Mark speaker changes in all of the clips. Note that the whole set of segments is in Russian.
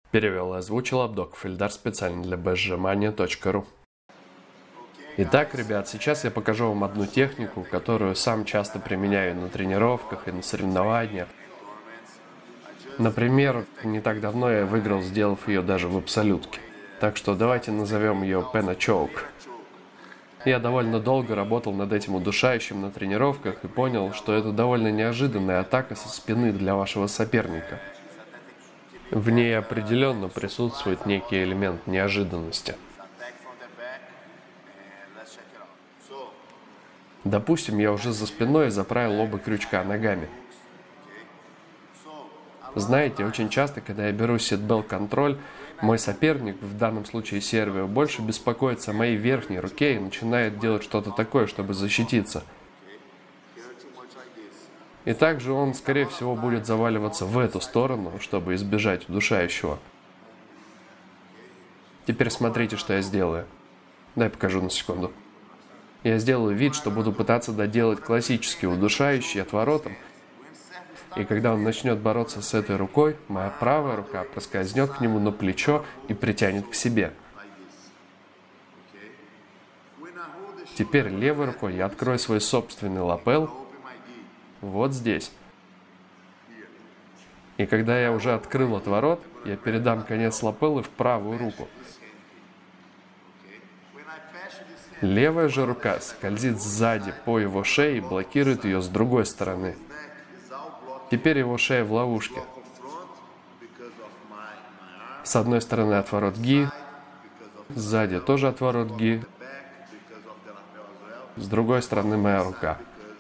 Speaker 1: Перевел и озвучил Абдок Фельдар специально для bezsjamania.ru. Итак, ребят, сейчас я покажу вам одну технику, которую сам часто применяю на тренировках и на соревнованиях. Например, не так давно я выиграл, сделав ее даже в абсолютке. Так что давайте назовем ее Penna Choke. Я довольно долго работал над этим удушающим на тренировках и понял, что это довольно неожиданная атака со спины для вашего соперника. В ней определенно присутствует некий элемент неожиданности. Допустим, я уже за спиной заправил оба крючка ногами. Знаете, очень часто, когда я беру ситбелт контроль, мой соперник, в данном случае Сервио, больше беспокоится о моей верхней руке и начинает делать что-то такое, чтобы защититься. И также он, скорее всего, будет заваливаться в эту сторону, чтобы избежать удушающего. Теперь смотрите, что я сделаю. Дай покажу на секунду. Я сделаю вид, что буду пытаться доделать классический удушающий отворотом. И когда он начнет бороться с этой рукой, моя правая рука проскользнет к нему на плечо и притянет к себе. Теперь левой рукой я открою свой собственный лапел вот здесь. И когда я уже открыл отворот, я передам конец лапеллы в правую руку. Левая же рука скользит сзади по его шее и блокирует ее с другой стороны. Теперь его шея в ловушке. С одной стороны отворот ги, сзади тоже отворот ги, с другой стороны моя рука.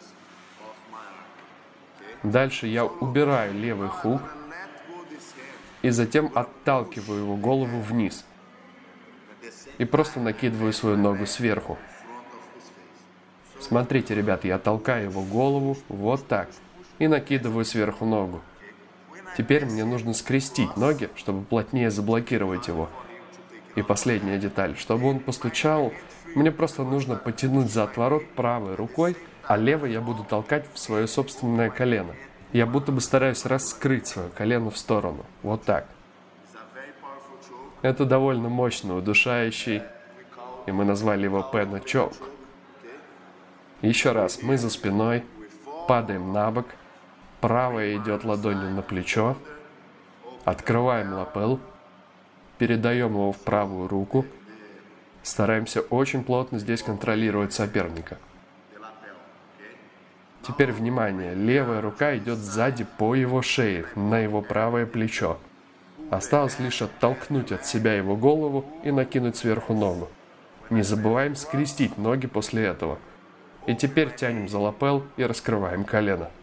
Speaker 1: Дальше я убираю левый хук и затем отталкиваю его голову вниз. И просто накидываю свою ногу сверху. Смотрите, ребят, я толкаю его голову вот так. И накидываю сверху ногу. Теперь мне нужно скрестить ноги, чтобы плотнее заблокировать его. И последняя деталь. Чтобы он постучал, мне просто нужно потянуть за отворот правой рукой, а левой я буду толкать в свое собственное колено. Я будто бы стараюсь раскрыть свое колено в сторону. Вот так. Это довольно мощный удушающий, и мы назвали его Penna Choke. Еще раз, мы за спиной, падаем на бок, правая идет ладонью на плечо, открываем лапел, передаем его в правую руку, стараемся очень плотно здесь контролировать соперника. Теперь внимание, левая рука идет сзади по его шее, на его правое плечо. Осталось лишь оттолкнуть от себя его голову и накинуть сверху ногу. Не забываем скрестить ноги после этого. И теперь тянем за лапел и раскрываем колено.